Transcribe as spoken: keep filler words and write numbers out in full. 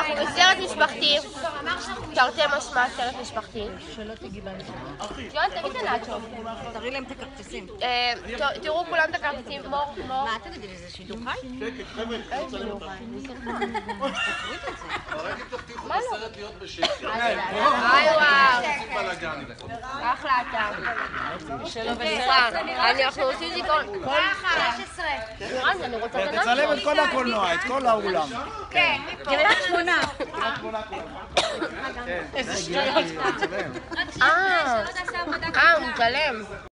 אנחנו בסרט משפחתי, תרתי משמע סרט משפחתי. שלא תגיעי באנשים. יואל, תגיד את הנאצ'ו. תראי להם את הכרטיסים. תראו כולם את הכרטיסים, מור, מור. מה, תגידי לי, זה שידור חי? אין שידור חי. מה לא? סרט להיות בשקט. איי וואו. אחלה אתה. שלא בסרט. אנחנו עושים זיכרון. שש עשרה. רז, אני רוצה את הנאצ'ו. תצלם את כל הקולנוע, את כל האולם. כן. קריית שמונה. איזה שטויות. אה, הוא מצלם.